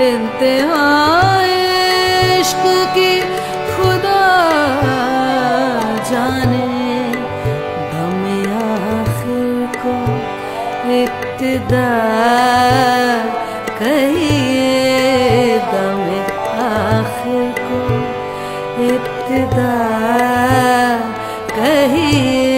इंतहाए इश्क की खुदा जाने, दम आखिर को इब्तिदा कहिए, दम आखिर को इब्तिदा कहिए।